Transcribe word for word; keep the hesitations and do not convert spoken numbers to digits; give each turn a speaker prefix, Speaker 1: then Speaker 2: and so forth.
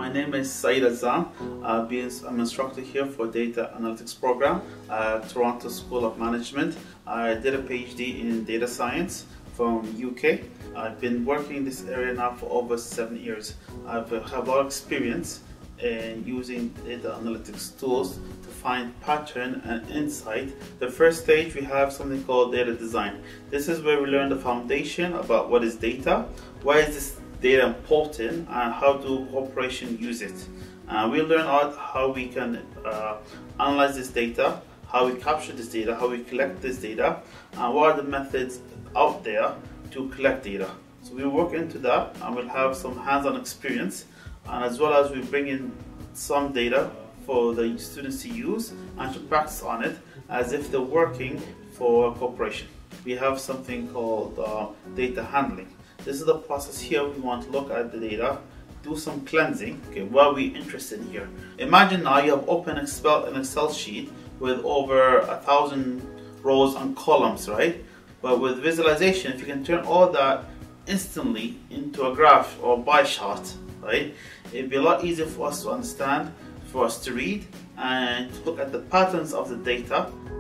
Speaker 1: My name is Saeed Azam. I've been, I'm an instructor here for Data Analytics Program at Toronto School of Management. I did a PhD in Data Science from U K. I've been working in this area now for over seven years. I've have a lot of experience in using data analytics tools to find pattern and insight. The first stage, we have something called data design. This is where we learn the foundation about what is data, why is this data important, and how do corporations use it. Uh, we learn out how we can uh, analyze this data, how we capture this data, how we collect this data, and what are the methods out there to collect data. So we work into that, and we'll have some hands-on experience, and as well as we bring in some data for the students to use and to practice on it as if they're working for a corporation. We have something called uh, data handling. This is the process here. We want to look at the data, do some cleansing. Okay, what are we interested in here? Imagine now you have open Excel, an Excel sheet with over a thousand rows and columns, right? But with visualization, if you can turn all that instantly into a graph or bar chart, right? It'd be a lot easier for us to understand, for us to read, and to look at the patterns of the data